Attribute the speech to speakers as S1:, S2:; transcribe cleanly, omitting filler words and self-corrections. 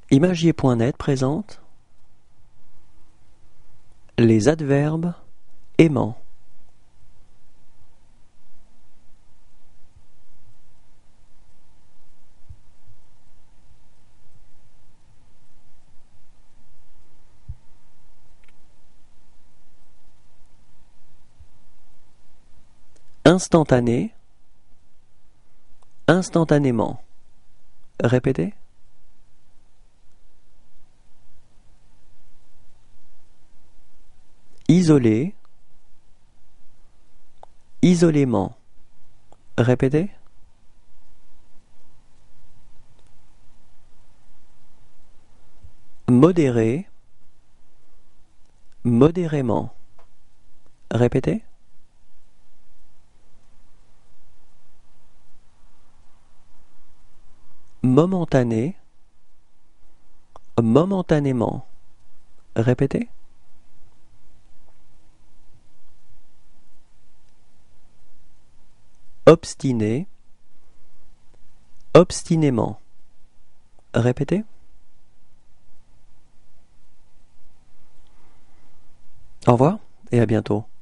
S1: Imagier.net présente les adverbes aimants. Instantané, instantanément. Répétez. Isolé, isolément. Répétez. Modéré, modérément. Répétez. Momentané, momentanément. Répétez. Obstiné, obstinément. Répétez. Au revoir et à bientôt.